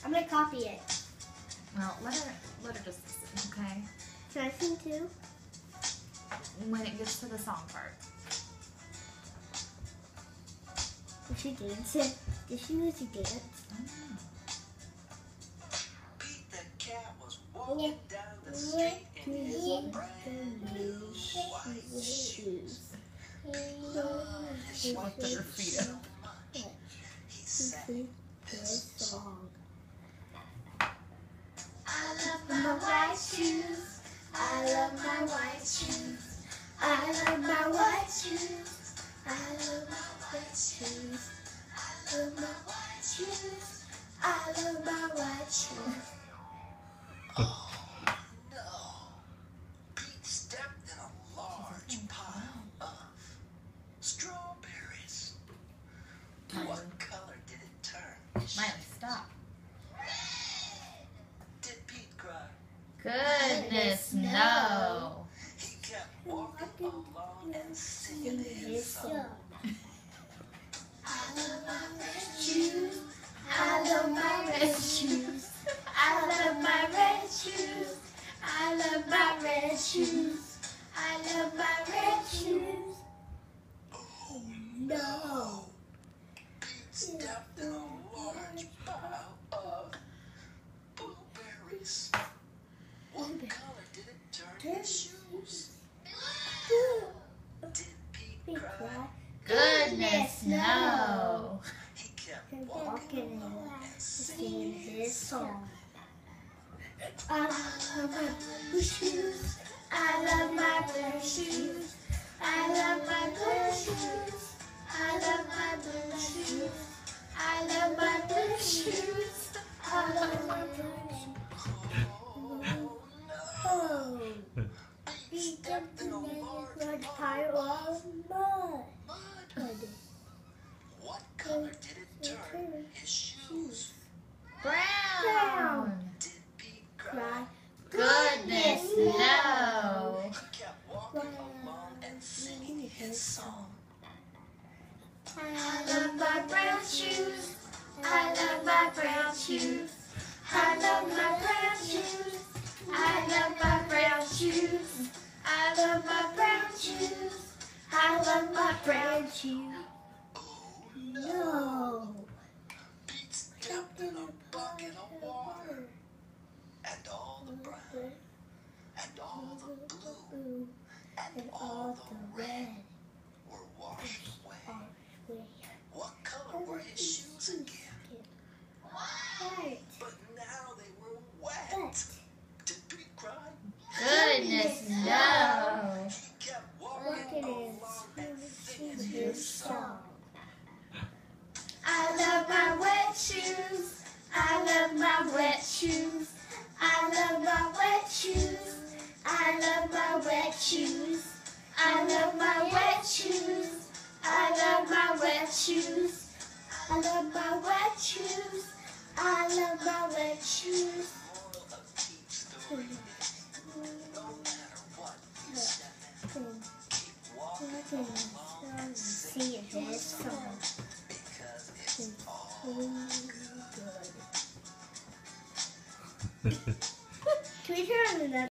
I'm gonna copy it. Well, let her just listen, okay? Should I sing too? When it gets to the song part. Did she dance it? Did she really dance? Pete the cat was walking down the street in his brand new white shoes. She lifted her feet up. He sang this song. I love my white shoes. I love my white shoes. I love my white shoes. I love my white shoes. I love my white shoes. I love my white shoes. Oh no! Pete stepped in a large pile of strawberries. What color did it turn? Myleigh, stop. Did Pete cry? Goodness, no. He kept walking along and singing his song. I love my red shoes. I love my red shoes. I love my red shoes. I love my red shoes. I love my red shoes. Oh No. Pete stepped in a large pile of blueberries. What color did it turn his shoes? Did Pete cry? Goodness, no. He kept walking along and Singing singing his song. I love my blue shoes. I love my blue shoes. I love my blue shoes. I love my blue shoes. I love my blue shoes. I love my blue shoes. Oh, Pete he stepped jumped in in a a large large pile pile of mud. mud. What color did it turn his shoes? Brown. Did Pete Cry. cry? Goodness, no. He kept walking along and singing his song. I love my brown shoes. I love my brown shoes. I love my brown shoes. I love my brown shoes. I love my brown shoes. I love my brown shoes. No. Pete stepped in a bucket of water, and all the brown, and all the blue, and all the red were washed away. What color were his shoes again? White. But now they were wet. Did Pete cry? Goodness, no. He kept walking Walking along and and singing singing his his song. song. I love my wet shoes. I love my wet shoes. I love my wet shoes. I love my wet shoes. I love my wet shoes. I love my wet shoes. I love my wet shoes. I love my wet shoes. Moral of Pete's story is, no matter what you step in, keep walking along and singing Singing his song. because it's all Can we turn on another?